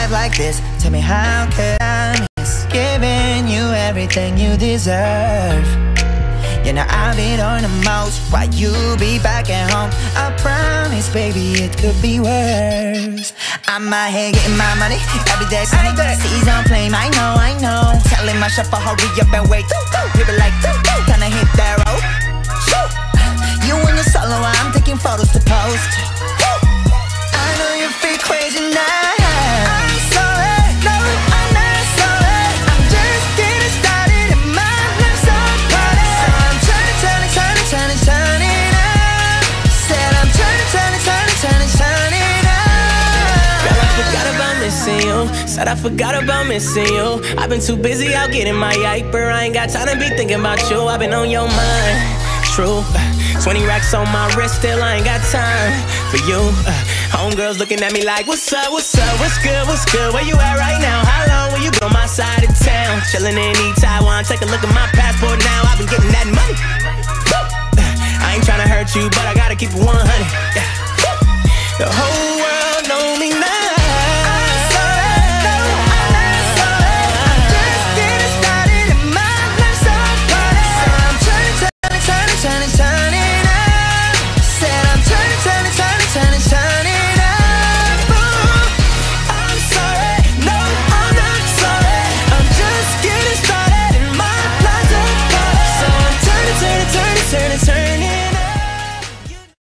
life like this? Tell me how could I miss giving you everything you deserve? You know I've been on the most while you be back at home. I promise, baby, it could be worse. I'm out here getting my money every day. Seas on flame, I know. Telling my chauffeur hurry up and wait. People like, gonna hit that road. You and your solo, I'm taking photos to post. I know you feel crazy now. I'm sorry, no, I'm not sorry. I'm just getting started and my life's on party. So I'm turning up. Said I'm turning up. Girl, I forgot about missing you. Said I forgot about missing you. I've been too busy out getting my yiper. I ain't got time to be thinking about you. I've been on your mind, true. 20 racks on my wrist, still I ain't got time for you. Homegirls looking at me like, what's up, what's good, where you at right now? How long will you be on my side of town? Chillin' in Taiwan, take a look at my passport now. I've been getting that money. I ain't tryna hurt you, but I gotta keep it 100.